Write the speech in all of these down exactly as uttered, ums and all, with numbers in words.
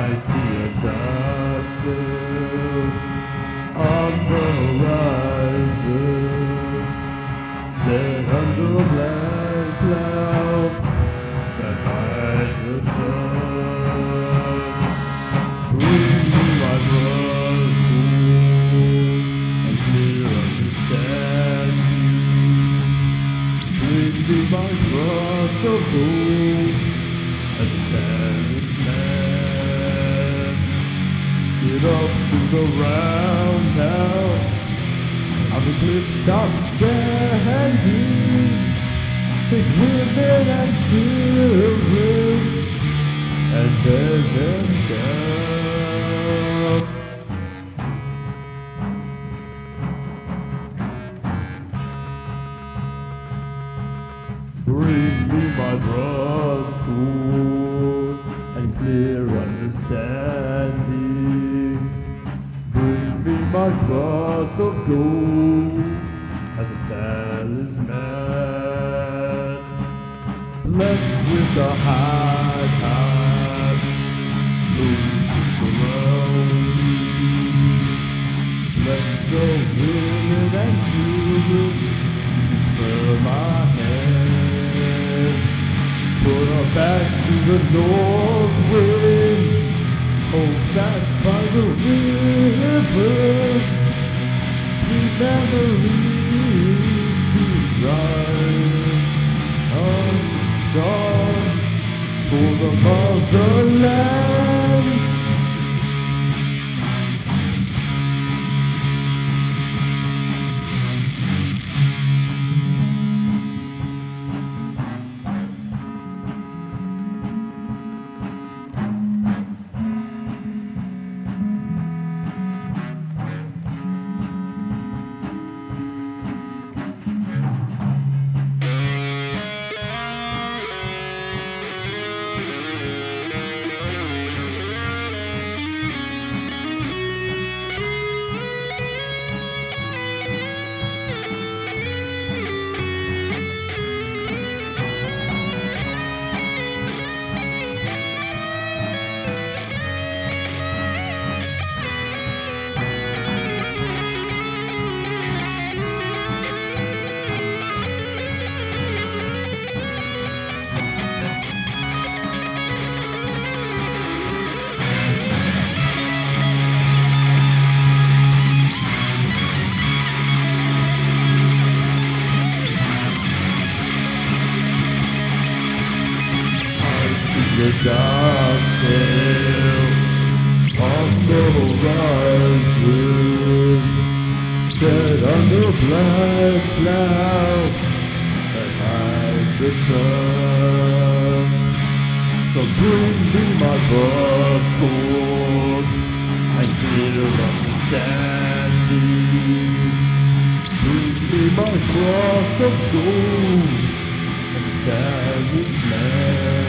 I see a dark sail on the horizon, set under a black cloud that hides the sun. Bring me my broadsword and clear understanding. Bring me my cross of gold as a talisman. Get up to the roundhouse on the cliff top standing. Take women and children and beg them down. Bring me my broadsword and clear understanding. Bring me my cross of gold as a talisman. Blessed with a high path, loses around me. Bless the women and children who fill my hand. Put our backs to the north wind, hold fast by the river. Sweet memories to write a song for the motherland. The dark sail on the horizon, set under black cloud that hides the sun. So bring me my broadsword and clear understanding. Bring me my cross of gold as a talisman.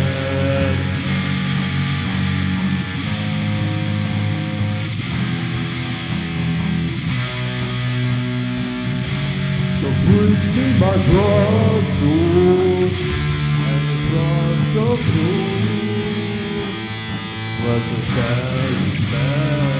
So bring me my broadsword and the cross of gold was a talisman.